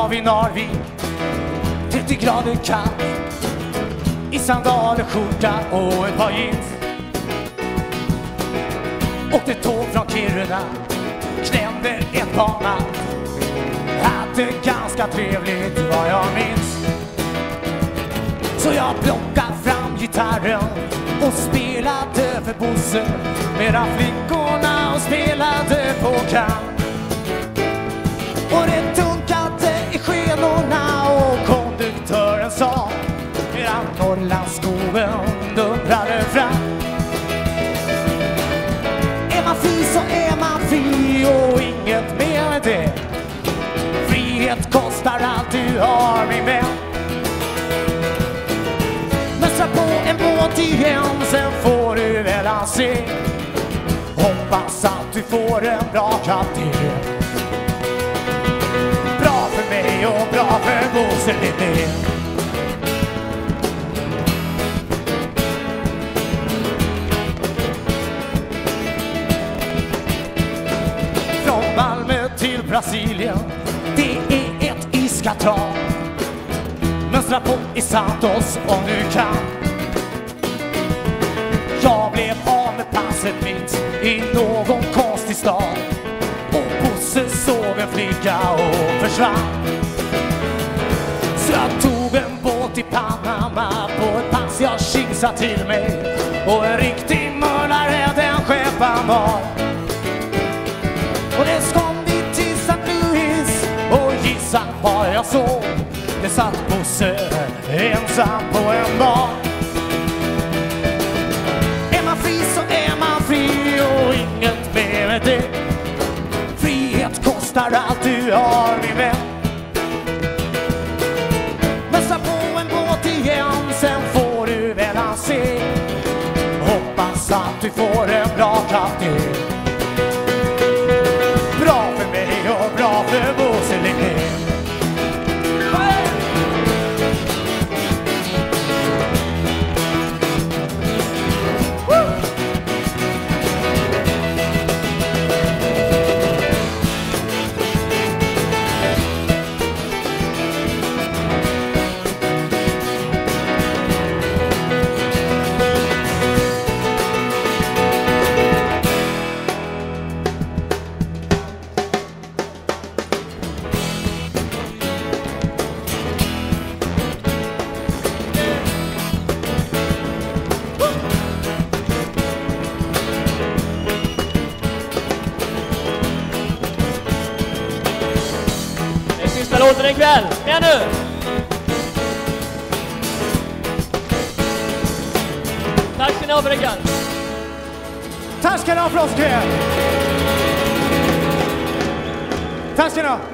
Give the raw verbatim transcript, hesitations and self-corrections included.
var vid Narvik, trettio grader kallt, i sandaler, skjorta och ett par jeans. Åkte tåg från Kiruna, klämde ett par natt, hade ganska trevligt vad jag minns. Så jag plockade fram gitarren och spelade för Bosse, medan flickorna och spelade på kan. Och det tunkade i skenorna och konduktören sa, medan Norrlandsskogen dundrade fram. Är man fri så är man fri och inget mer med det. Frihet kostar allt du har, min vän. Mössa på en båt igen, sen får du väl se. Hoppas att du får en bra kapten. Bra för mig och bra för Bosse Lidén. Från Malmö till Brasilien, det är ett iskatrav. Mönstra på i Santos om du kan. Jag blev av med passet mitt i någon konstig stad, och Bosse såg en flicka och försvann. Så jag tog en båt till Panama på ett pass jag kingsade till mig, och en riktig mördare den skepan var. Och det kom vi till Saint Louis och gissa vad jag såg. Det satt Bosse ensam på en bar. Är man fri så är man fri och inget mer med det. Frihet kostar allt du har, min vän. Mössa på en båt igen, sen får du väl se. Hoppas att du får en bra kapten. Bra för mig och bra för Bosse Lidén. Låter en kväll, med nu! Tack ska ni ha för en kväll. Tack ska ni ha för oss kväll. Tack ska ni ha.